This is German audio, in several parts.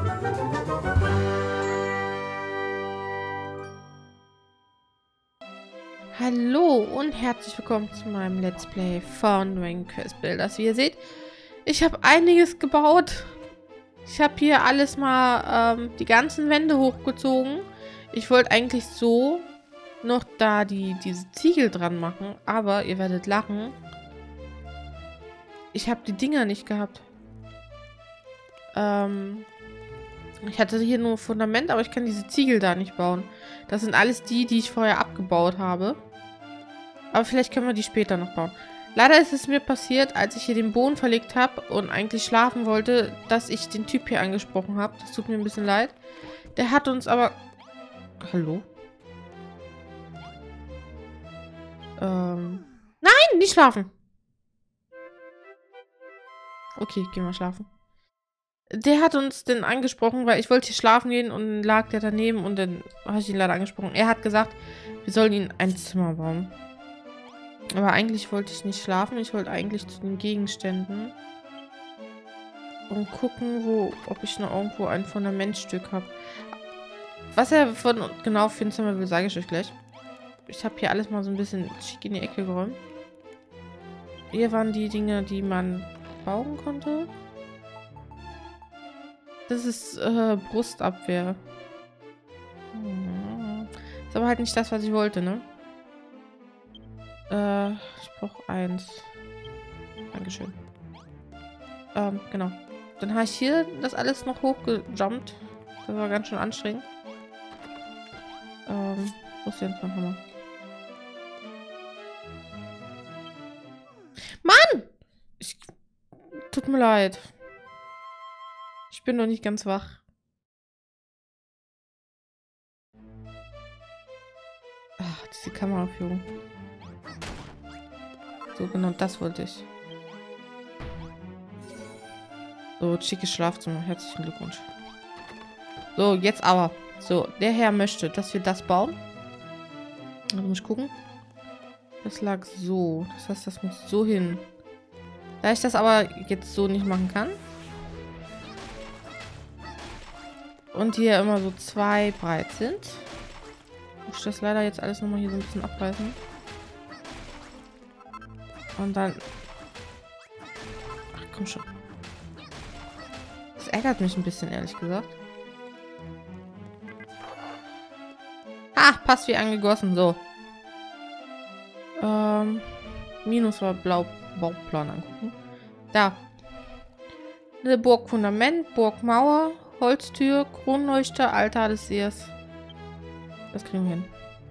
Hallo und herzlich willkommen zu meinem Let's Play von Dragon Quest Builders. Wie ihr seht, ich habe einiges gebaut. Ich habe hier alles mal die ganzen Wände hochgezogen. Ich wollte eigentlich so noch da diese Ziegel dran machen, aber ihr werdet lachen. Ich habe die Dinger nicht gehabt. Ich hatte hier nur ein Fundament, aber ich kann diese Ziegel da nicht bauen. Das sind alles die ich vorher abgebaut habe. Aber vielleicht können wir die später noch bauen. Leider ist es mir passiert, als ich hier den Boden verlegt habe und eigentlich schlafen wollte, dass ich den Typ hier angesprochen habe. Das tut mir ein bisschen leid. Der hat uns aber... Hallo? Nein, nicht schlafen! Okay, gehen wir schlafen. Der hat uns denn angesprochen, weil ich wollte hier schlafen gehen und dann lag der daneben und dann habe ich ihn leider angesprochen. Er hat gesagt, wir sollen ihm ein Zimmer bauen. Aber eigentlich wollte ich nicht schlafen. Ich wollte eigentlich zu den Gegenständen. Und gucken, ob ich noch irgendwo ein Fundamentstück habe. Was er genau für ein Zimmer will, sage ich euch gleich. Ich habe hier alles mal so ein bisschen schick in die Ecke geräumt. Hier waren die Dinge, die man bauen konnte. Das ist Brustabwehr. Ist aber halt nicht das, was ich wollte, ne? Ich brauche 1. Dankeschön. Genau. Dann habe ich hier das alles noch hochgejumpt. Das war ganz schön anstrengend. Wo ist denn jetzt mein Hammer? Mann! Tut mir leid. Ich bin noch nicht ganz wach. Ach, diese Kameraführung. So, genau das wollte ich. So, schickes Schlafzimmer. Herzlichen Glückwunsch. So, jetzt aber. So, der Herr möchte, dass wir das bauen. Da muss ich gucken. Das lag so. Das heißt, das muss so hin. Da ich das aber jetzt so nicht machen kann. Und hier immer so 2 breit sind. Muss ich das leider jetzt alles nochmal hier so ein bisschen abreißen. Und dann... Ach, komm schon. Das ärgert mich ein bisschen, ehrlich gesagt. Ah, passt wie angegossen. So. Minus war blau Bauplan angucken. Da. Eine Burgfundament, Burgmauer, Holztür, Kronleuchter, Altar des Sehers. Das kriegen wir hin.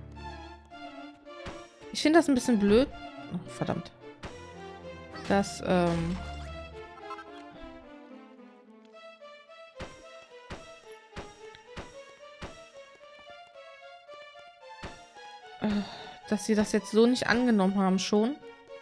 Ich finde das ein bisschen blöd. Oh, verdammt. Dass, dass sie das jetzt so nicht angenommen haben schon.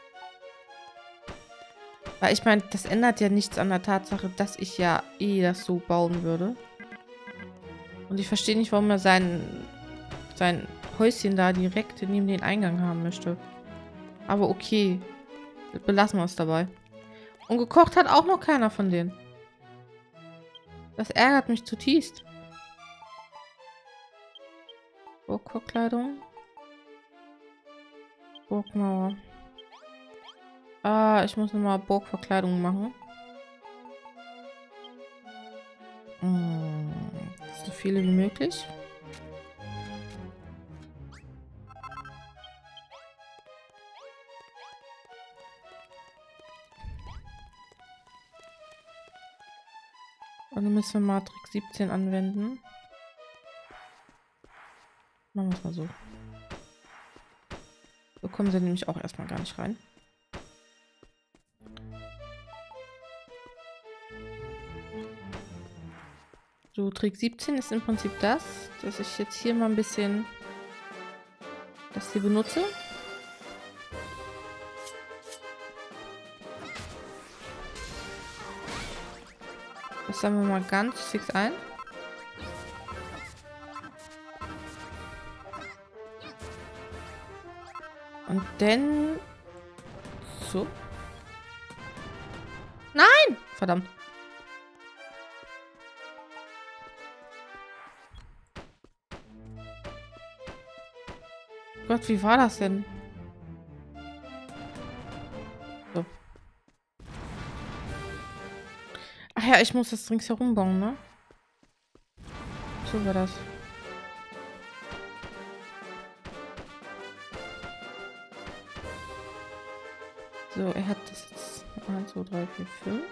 Weil ich meine, das ändert ja nichts an der Tatsache, dass ich ja das so bauen würde. Und ich verstehe nicht, warum er sein Häuschen da direkt neben den Eingang haben möchte. Aber okay. Belassen wir es dabei. Und gekocht hat auch noch keiner von denen. Das ärgert mich zutiefst. Burgverkleidung. Burgmauer. Ah, ich muss nochmal Burgverkleidung machen. So viele wie möglich. Und dann müssen wir Matrix 17 anwenden. Machen wir es mal so. So kommen sie nämlich auch erstmal gar nicht rein. So, Trick 17 ist im Prinzip das, dass ich jetzt hier mal ein bisschen das hier benutze. Das sammeln wir mal ganz fix ein. Und dann... So. Nein! Verdammt. Gott, wie war das denn? So. Ach ja, ich muss das ringsherum bauen, ne? So war das. So, er hat das jetzt 1, 2, 3, 4, 5.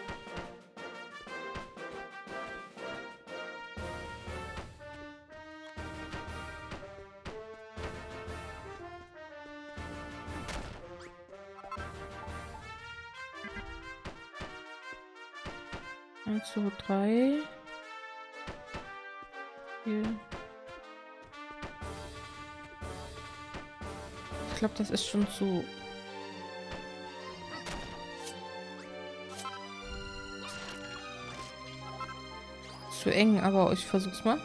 Eins, zwei, drei. Hier. Ich glaube, das ist schon zu eng, aber ich versuch's mal.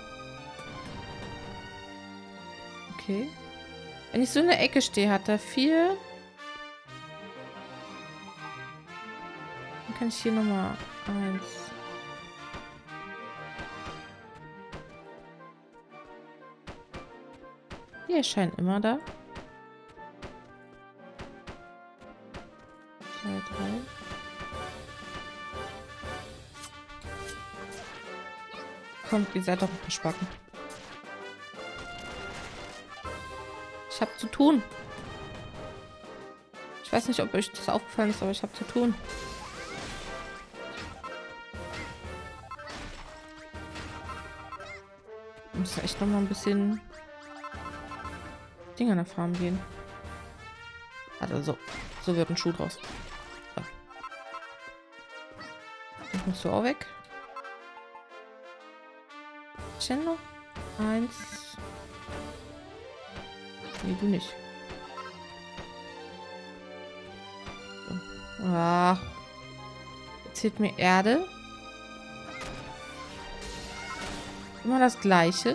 Okay. Wenn ich so in der Ecke stehe, hat er 4. Dann kann ich hier nochmal 1. Die erscheinen immer da. 2, 3. Kommt, ihr seid doch ein paar Spacken. Ich habe zu tun. Ich weiß nicht, ob euch das aufgefallen ist, aber ich habe zu tun. Ich muss echt noch mal ein bisschen Dinge nach Farm gehen. Also so wird ein Schuh draus. So. Das musst du auch weg. Noch 1. Nee, du nicht. So. Ach. Jetzt fehlt mir Erde. Immer das Gleiche.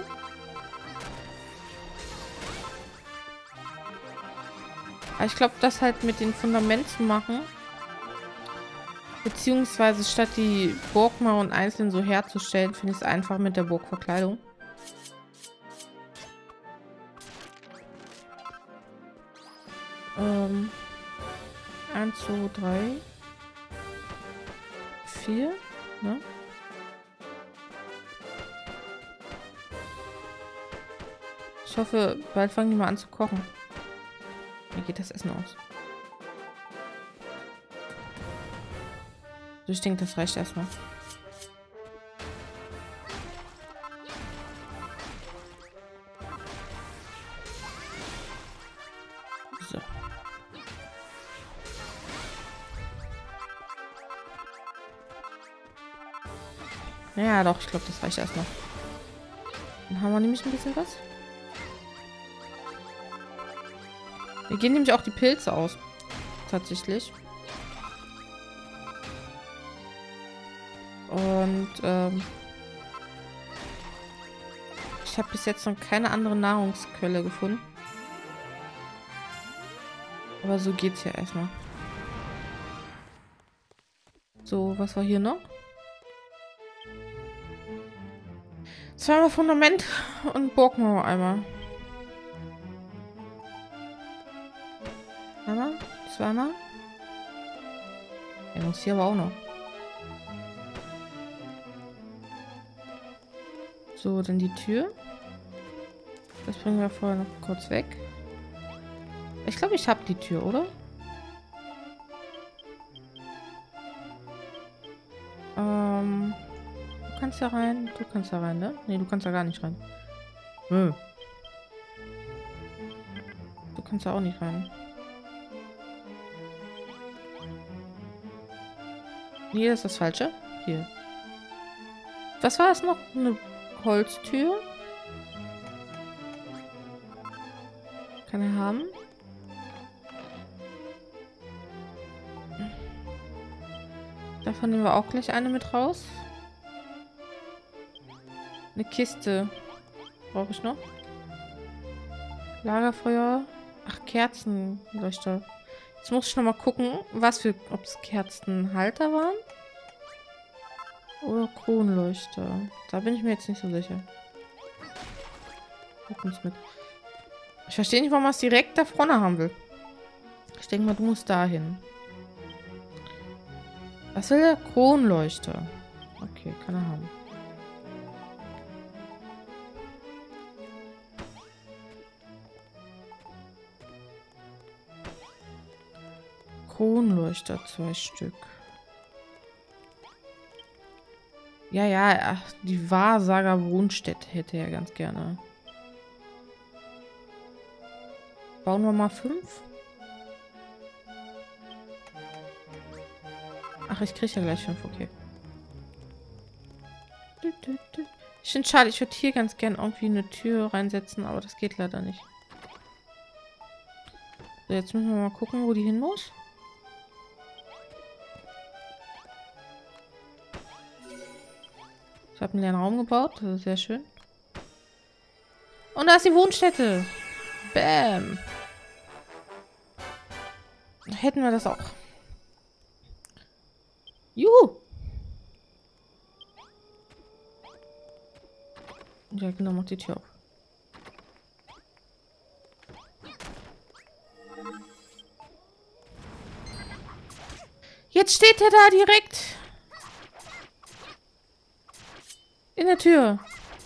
Aber ich glaube, das halt mit den Fundamenten machen. Beziehungsweise statt die Burgmauern einzeln so herzustellen, finde ich es einfach mit der Burgverkleidung. Ähm, 1, 2, 3, 4, ne? Ich hoffe, bald fangen die mal an zu kochen. Wie geht das Essen aus? Ich denke, das reicht erstmal. So. Ja, doch, ich glaube, das reicht erstmal. Dann haben wir nämlich ein bisschen was. Wir gehen nämlich auch die Pilze aus. Tatsächlich. Und ich habe bis jetzt noch keine andere Nahrungsquelle gefunden. Aber so geht's ja erstmal. So, was war hier noch? Zweimal Fundament und Burgmauer einmal. Einmal, zweimal. Er muss hier aber auch noch. So, dann die Tür. Das bringen wir vorher noch kurz weg. Ich glaube, ich habe die Tür, oder? Du kannst da rein. Du kannst da rein, ne? Ne, du kannst da gar nicht rein. Du kannst da auch nicht rein. Hier ist das Falsche. Hier. Was war es noch? Eine Holztür. Kann er haben. Davon nehmen wir auch gleich eine mit raus. Eine Kiste. Brauche ich noch. Lagerfeuer. Ach, Kerzenleuchter. Jetzt muss ich noch mal gucken, ob es Kerzenhalter waren. Oder Kronleuchter. Da bin ich mir jetzt nicht so sicher. Gucken uns mit. Ich verstehe nicht, warum man es direkt da vorne haben will. Ich denke mal, du musst dahin. Was will der? Kronleuchter. Okay, kann er haben. Kronleuchter, 2 Stück. Ja, ja, ach, die Wahrsager Wohnstätte hätte er ganz gerne. Bauen wir mal 5? Ach, ich kriege ja gleich 5, okay. Ich finde es schade, ich würde hier ganz gern irgendwie eine Tür reinsetzen, aber das geht leider nicht. So, jetzt müssen wir mal gucken, wo die hin muss. Ich habe einen leeren Raum gebaut, das ist sehr schön. Und da ist die Wohnstätte. Bam. Hätten wir das auch. Juhu. Ja, genau, mach die Tür auf. Jetzt steht er da direkt. In der Tür.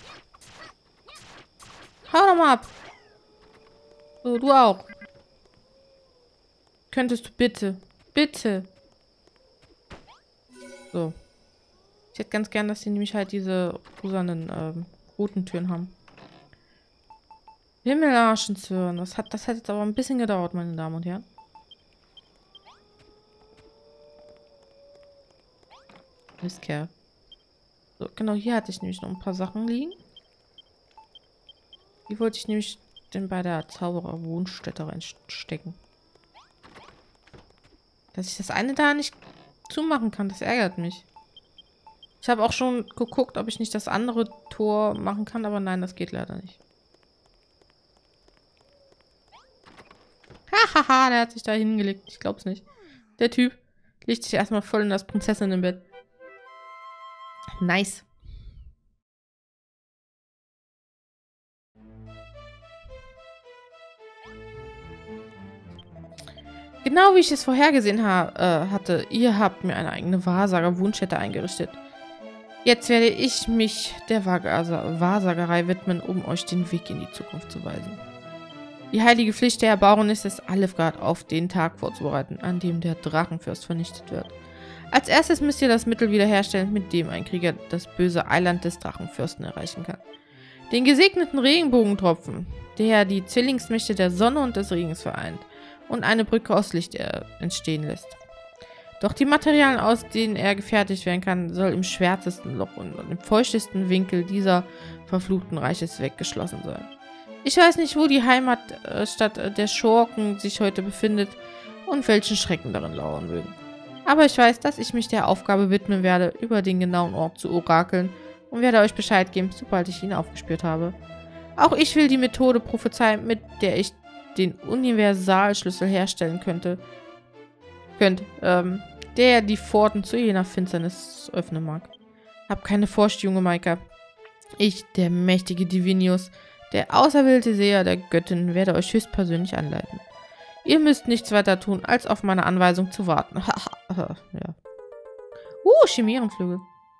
Hau doch mal ab. So, du auch. Könntest du bitte. Bitte. So. Ich hätte ganz gern, dass sie nämlich halt diese rosanen, roten Türen haben. Himmelarschenzwirn. Das hat jetzt aber ein bisschen gedauert, meine Damen und Herren. Mistkerl. So, genau, hier hatte ich nämlich noch ein paar Sachen liegen. Die wollte ich nämlich dann bei der Zauberer-Wohnstätte reinstecken. Dass ich das eine da nicht zumachen kann, das ärgert mich. Ich habe auch schon geguckt, ob ich nicht das andere Tor machen kann, aber nein, das geht leider nicht. Hahaha, der hat sich da hingelegt. Ich glaub's nicht. Der Typ legt sich erstmal voll in das Prinzessinnenbett. Nice. Genau wie ich es vorhergesehen hatte, ihr habt mir eine eigene Wahrsager-Wohnstätte eingerichtet. Jetzt werde ich mich der Wahrsagerei widmen, um euch den Weg in die Zukunft zu weisen. Die heilige Pflicht der Erbauung ist es, Alefgard auf den Tag vorzubereiten, an dem der Drachenfürst vernichtet wird. Als erstes müsst ihr das Mittel wiederherstellen, mit dem ein Krieger das böse Eiland des Drachenfürsten erreichen kann. Den gesegneten Regenbogentropfen, der die Zwillingsmächte der Sonne und des Regens vereint und eine Brücke aus Licht entstehen lässt. Doch die Materialien, aus denen er gefertigt werden kann, soll im schwärzesten Loch und im feuchtesten Winkel dieser verfluchten Reiches weggeschlossen sein. Ich weiß nicht, wo die Heimatstadt der Schurken sich heute befindet und welchen Schrecken darin lauern mögen. Aber ich weiß, dass ich mich der Aufgabe widmen werde, über den genauen Ort zu orakeln und werde euch Bescheid geben, sobald ich ihn aufgespürt habe. Auch ich will die Methode prophezeien, mit der ich den Universalschlüssel herstellen könnte, der die Pforten zu jener Finsternis öffnen mag. Hab keine Furcht, junge Maika. Ich, der mächtige Divinius, der auserwählte Seher der Göttin, werde euch höchstpersönlich anleiten. Ihr müsst nichts weiter tun, als auf meine Anweisung zu warten. Ja. Chimärenflügel.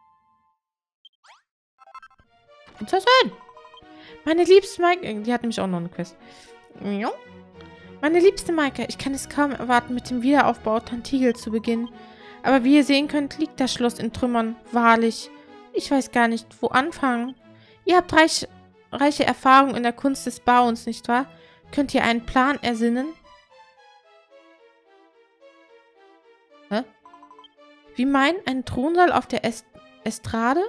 Und so schön. Meine liebste Maika, die hat nämlich auch noch eine Quest. Meine liebste Maika, ich kann es kaum erwarten, mit dem Wiederaufbau Tantigel zu beginnen. Aber wie ihr sehen könnt, liegt das Schloss in Trümmern. Wahrlich, ich weiß gar nicht, wo anfangen. Ihr habt reiche Erfahrung in der Kunst des Bauens, nicht wahr? Könnt ihr einen Plan ersinnen? Hä? Wie meinen? Ein Thronsaal auf der Estrade?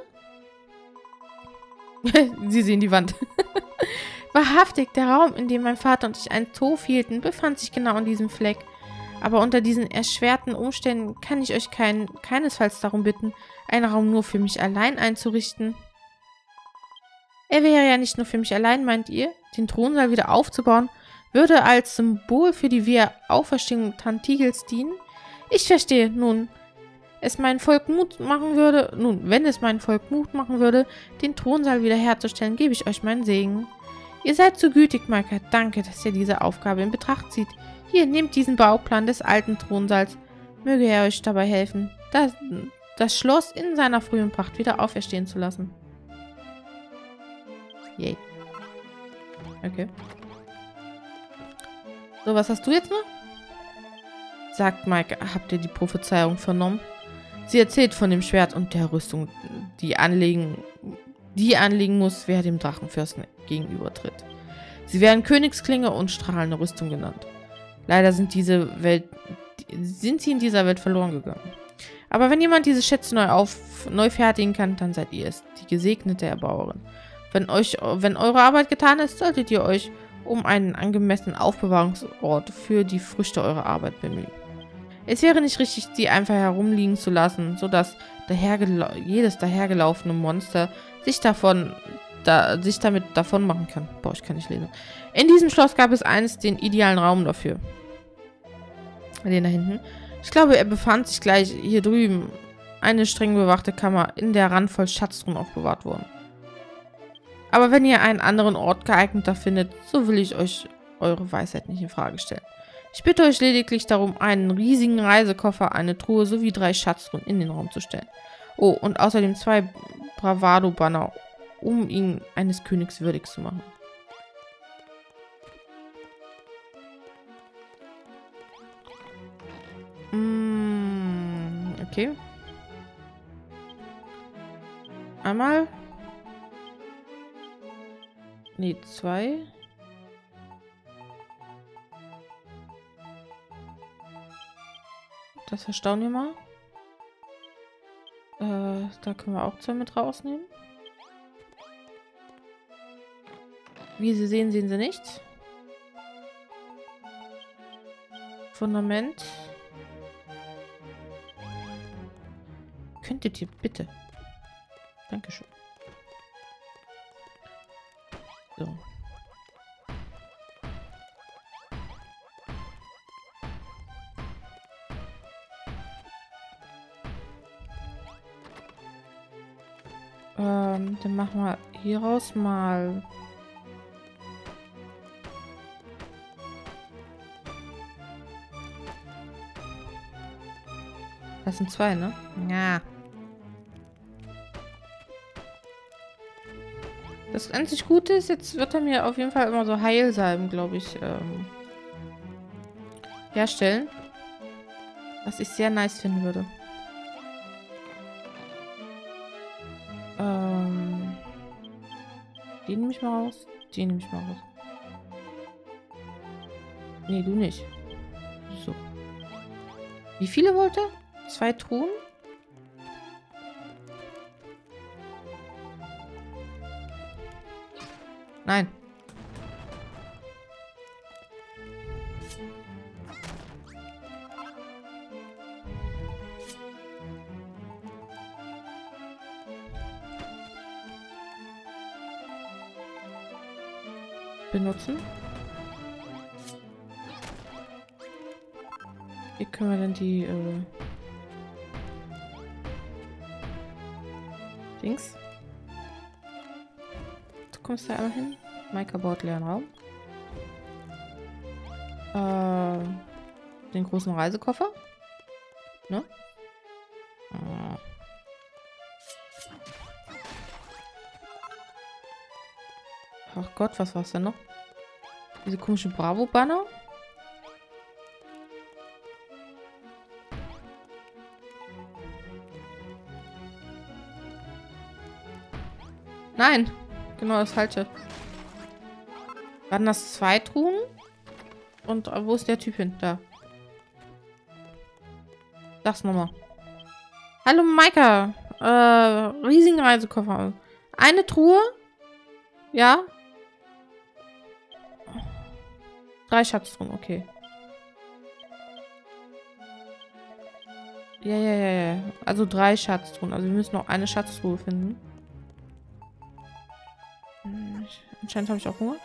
Sie sehen die Wand. Wahrhaftig, der Raum, in dem mein Vater und ich einen Tof hielten, befand sich genau an diesem Fleck. Aber unter diesen erschwerten Umständen kann ich euch keinesfalls darum bitten, einen Raum nur für mich allein einzurichten. Er wäre ja nicht nur für mich allein, meint ihr? Den Thronsaal wieder aufzubauen, würde als Symbol für die Wiederauferstehung Tantigels dienen? Ich verstehe. Wenn es mein Volk Mut machen würde, den Thronsaal wiederherzustellen, gebe ich euch meinen Segen. Ihr seid so gütig, Maika. Danke, dass ihr diese Aufgabe in Betracht zieht. Hier, nehmt diesen Bauplan des alten Thronsaals. Möge er euch dabei helfen, das Schloss in seiner frühen Pracht wieder auferstehen zu lassen. Yay. Okay. So, was hast du jetzt noch? Sagt Maika, habt ihr die Prophezeiung vernommen? Sie erzählt von dem Schwert und der Rüstung, die anlegen muss, wer dem Drachenfürsten gegenübertritt. Sie werden Königsklinge und strahlende Rüstung genannt. Leider sind sie in dieser Welt verloren gegangen. Aber wenn jemand diese Schätze neu fertigen kann, dann seid ihr es, die gesegnete Erbauerin. Wenn eure Arbeit getan ist, solltet ihr euch um einen angemessenen Aufbewahrungsort für die Früchte eurer Arbeit bemühen. Es wäre nicht richtig, sie einfach herumliegen zu lassen, sodass jedes dahergelaufene Monster sich damit davon machen kann. Boah, ich kann nicht lesen. In diesem Schloss gab es einst den idealen Raum dafür. Den da hinten. Ich glaube, er befand sich gleich hier drüben. Eine streng bewachte Kammer, in der randvoll Schatztruhen aufbewahrt wurden. Aber wenn ihr einen anderen Ort geeigneter findet, so will ich euch eure Weisheit nicht in Frage stellen. Ich bitte euch lediglich darum, einen riesigen Reisekoffer, eine Truhe sowie 3 Schatztruhen in den Raum zu stellen. Oh, und außerdem 2 Bravado-Banner, um ihn eines Königs würdig zu machen. Okay. Einmal. Nee, 2. Das verstauen wir mal. Da können wir auch 2 mit rausnehmen. Wie Sie sehen, sehen Sie nichts. Fundament. Könntet ihr bitte? Dankeschön. So. Dann machen wir hieraus mal. Das sind 2, ne? Ja. Das einzig Gute ist, jetzt wird er mir auf jeden Fall immer so Heilsalben, glaube ich, herstellen. Was ich sehr nice finden würde. Den nehme ich mal raus. Den nehme ich mal raus. Nee, du nicht. So. Wie viele wollte er? 2 Truhen? Nein. Benutzen. Wie können wir denn die Dings? Du kommst da einmal hin. Maika baut leeren Raum. Den großen Reisekoffer. Ne? Ach Gott, was war's denn noch? Diese komischen Bravo-Banner? Nein, genau das Falsche. Waren das 2 Truhen? Und wo ist der Typ hin? Da. Sag's nochmal. Hallo Maika. Riesigen Reisekoffer. Eine Truhe? Ja? 3 Schatztruhen, okay. Ja. Also 3 Schatztruhen. Also wir müssen noch eine Schatztruhe finden. Anscheinend habe ich auch Hunger.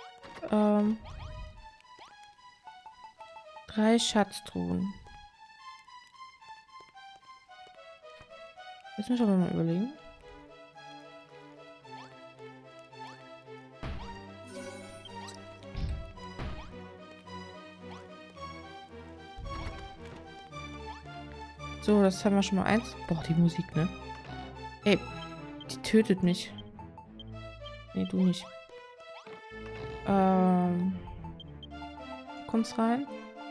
3 Schatztruhen. Jetzt muss ich aber mal überlegen. So, das haben wir schon mal eins. Boah, die Musik, ne? Ey, die tötet mich. Nee, du nicht. Du kommst rein.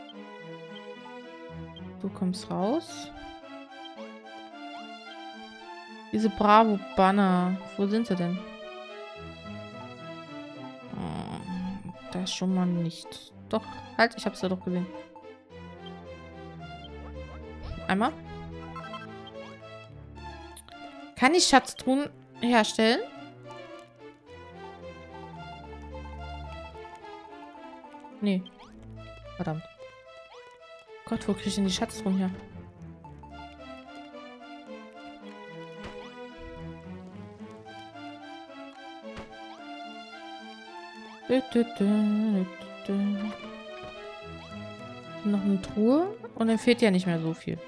Du kommst raus. Diese Bravo-Banner. Wo sind sie denn? Das schon mal nicht. Doch, halt, ich hab's ja doch gesehen. Einmal. Kann ich Schatztruhen herstellen? Nee. Verdammt. Gott, wo krieg ich denn die Schatztruhen her? Noch eine Truhe. Und dann fehlt ja nicht mehr so viel.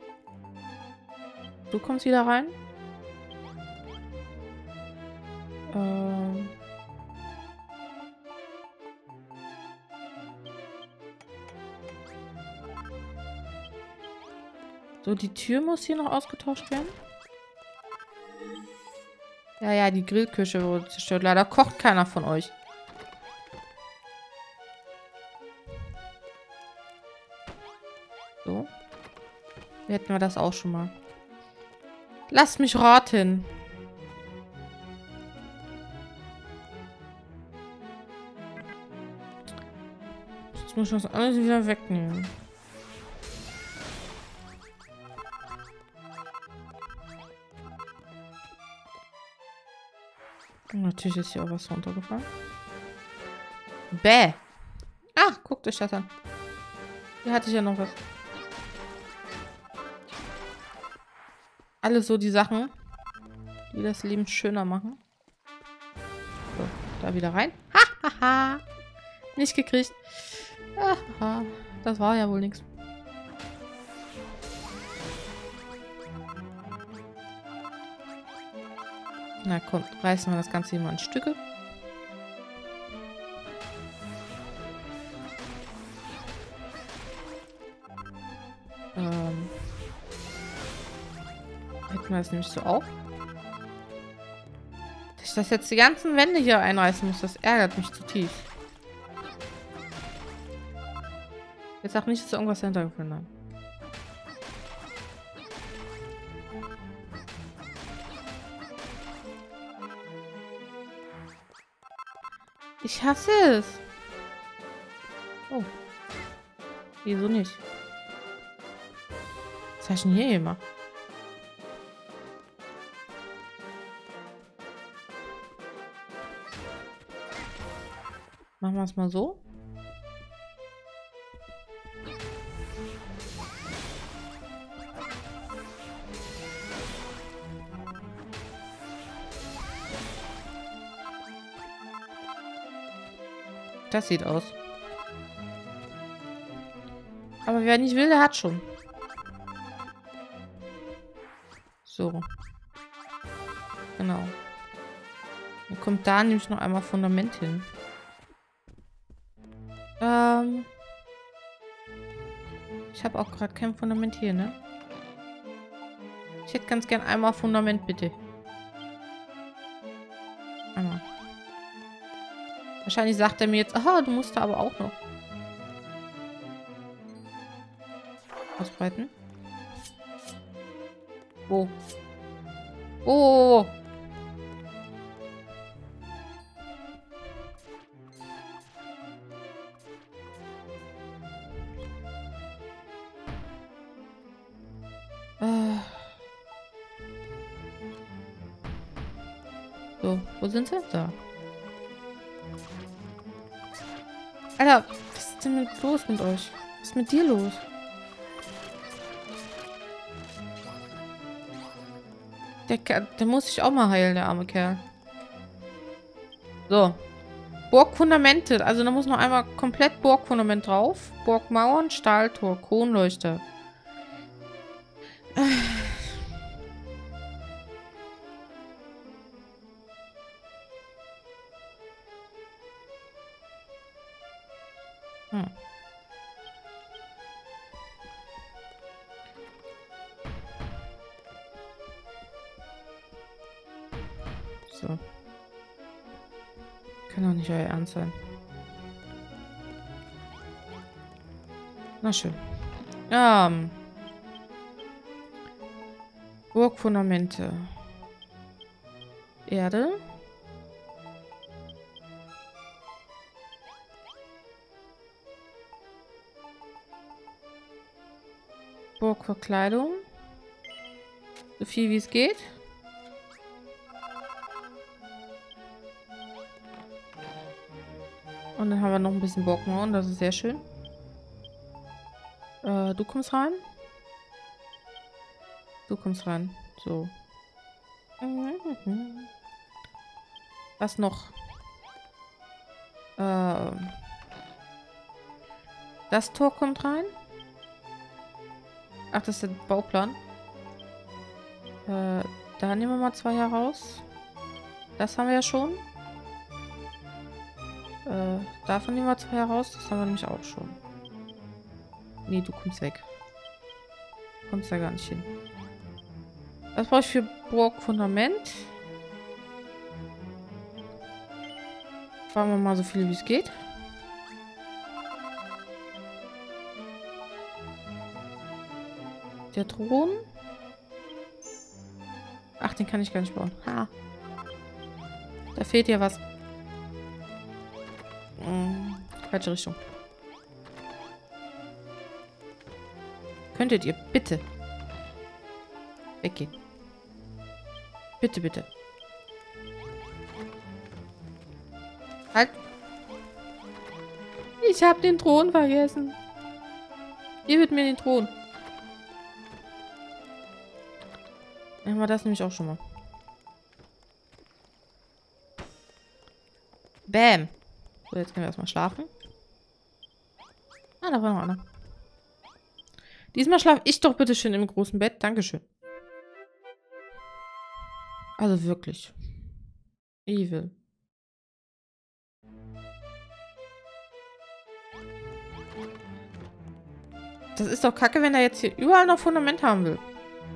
Du kommst wieder rein. So, die Tür muss hier noch ausgetauscht werden. Ja, ja, die Grillküche wurde zerstört. Leider kocht keiner von euch. So. Hier hätten wir das auch schon mal. Lasst mich raten. Jetzt muss ich das alles wieder wegnehmen. Natürlich ist hier auch was runtergefallen. Bäh. Ach, guckt euch das an. Hier hatte ich ja noch was. Alles so die Sachen, die das Leben schöner machen. So, da wieder rein. Ha, ha, ha. Nicht gekriegt. Aha, das war ja wohl nichts. Na komm, reißen wir das Ganze hier mal in Stücke. Hätten wir das nämlich so auf. Dass ich das jetzt die ganzen Wände hier einreißen muss, das ärgert mich zutiefst. Jetzt sag nicht, dass wir irgendwas hintergefunden haben. Ich hasse es. Oh. Wieso nicht? Was habe ich denn hier gemacht? Machen wir es mal so. Das sieht aus. Aber wer nicht will, der hat schon. So. Genau. Dann kommt da nämlich noch einmal Fundament hin. Ich habe auch gerade kein Fundament hier, ne? Ich hätte ganz gern einmal Fundament, bitte. Einmal. Wahrscheinlich sagt er mir jetzt, aha, du musst da aber auch noch ausbreiten. Wo? Oh! So, wo sind sie? Da. Alter, was ist denn los mit euch? Was ist mit dir los? Der muss sich auch mal heilen, der arme Kerl. So. Burgfundamente. Also da muss noch einmal komplett Burgfundament drauf. Burgmauern, Stahltor, Kronleuchter. So. Kann doch nicht euer Ernst sein. Na schön. Burgfundamente. Erde. Burgverkleidung. So viel wie es geht. Und dann haben wir noch ein bisschen Burgmauern, das ist sehr schön. Du kommst rein. Du kommst rein. So. Was noch? Das Tor kommt rein. Ach, das ist der Bauplan. Da nehmen wir mal 2 heraus. Das haben wir ja schon. Davon nehmen wir 2 heraus. Das haben wir nämlich auch schon. Nee, du kommst weg. Du kommst da gar nicht hin. Was brauche ich für Burgfundament? Fahren wir mal so viel wie es geht. Der Thron. Ach, den kann ich gar nicht bauen. Ha. Da fehlt ja was. Falsche Richtung. Könntet ihr bitte weggehen? Bitte, bitte. Halt. Ich habe den Thron vergessen. Gib mir den Thron. Dann haben wir das nämlich auch schon mal. Bam. So, jetzt können wir erstmal schlafen. Ah, da war noch einer. Diesmal schlafe ich doch bitte schön im großen Bett. Dankeschön. Also wirklich. Evil. Das ist doch kacke, wenn er jetzt hier überall noch Fundament haben will.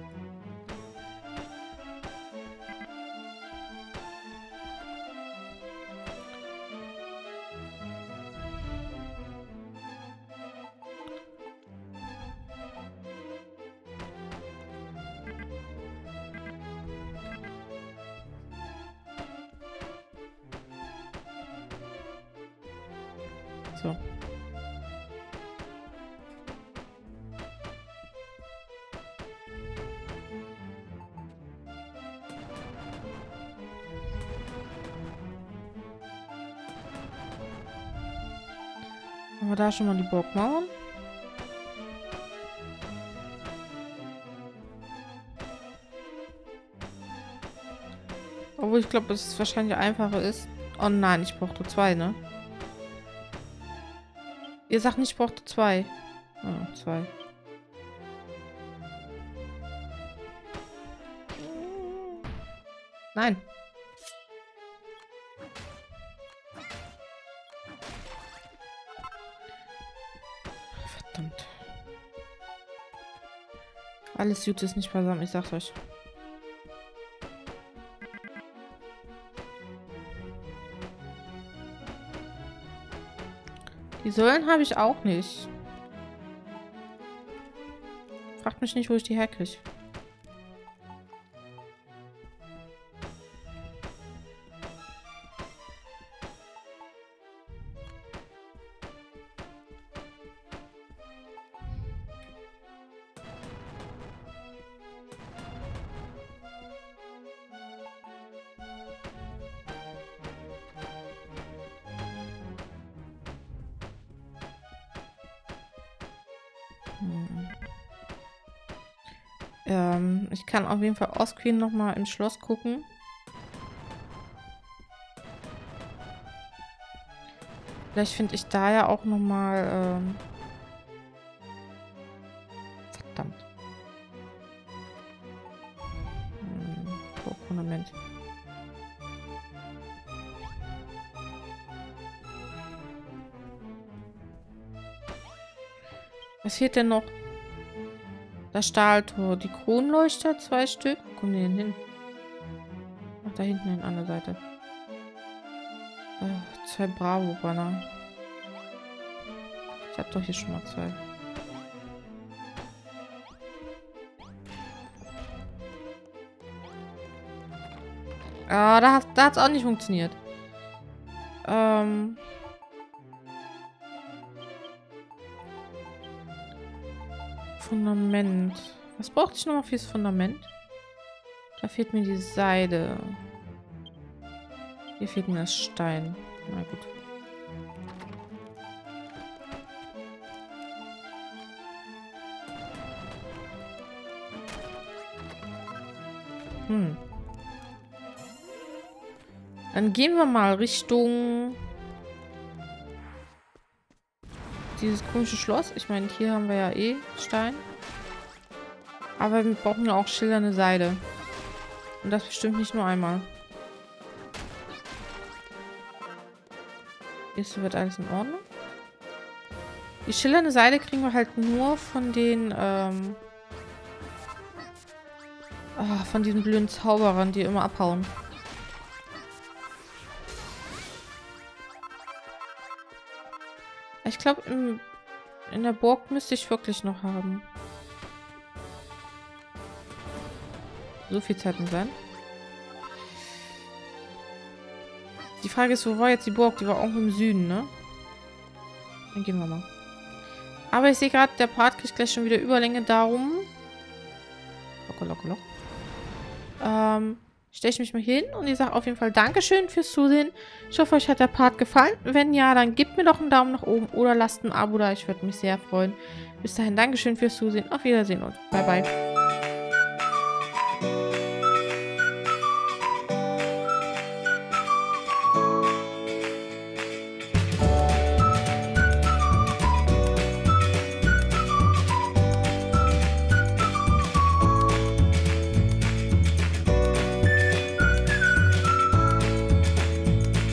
So. Haben wir da schon mal die Burgmauern? Obwohl ich glaube, dass es wahrscheinlich einfacher ist. Oh nein, ich brauchte 2, ne? Ihr sagt nicht, ich brauchte 2. Oh, 2. Nein. Verdammt. Alles Gute ist nicht beisammen, ich sag's euch. Die Säulen habe ich auch nicht. Fragt mich nicht, wo ich die herkriege. Ich kann auf jeden Fall Osquin noch mal ins Schloss gucken. Vielleicht finde ich da ja auch noch mal verdammt. Fundament. Was fehlt denn noch? Das Stahltor, die Kronleuchter, 2 Stück. Wo kommen die denn hin? Ach, da hinten hin an der Seite. 2 Bravo-Banner. Ich hab doch hier schon mal 2. Ah, da hat's auch nicht funktioniert. Fundament. Was brauchte ich nochmal fürs Fundament? Da fehlt mir die Seide. Hier fehlt mir das Stein. Na gut. Dann gehen wir mal Richtung dieses komische Schloss. Ich meine, hier haben wir ja eh Stein. Aber wir brauchen ja auch schillernde Seide. Und das bestimmt nicht nur einmal. Ist wird alles in Ordnung. Die schillernde Seide kriegen wir halt nur von den, von diesen blöden Zauberern, die immer abhauen. Ich glaube, in der Burg müsste ich wirklich noch haben. So viel Zeit muss sein. Die Frage ist, wo war jetzt die Burg? Die war auch im Süden, ne? Dann gehen wir mal. Aber ich sehe gerade, der Part kriegt gleich schon wieder Überlänge, darum. Locker. Stelle ich mich mal hin und ich sage auf jeden Fall Dankeschön fürs Zusehen. Ich hoffe, euch hat der Part gefallen. Wenn ja, dann gebt mir doch einen Daumen nach oben oder lasst ein Abo da. Ich würde mich sehr freuen. Bis dahin, Dankeschön fürs Zusehen. Auf Wiedersehen und bye bye.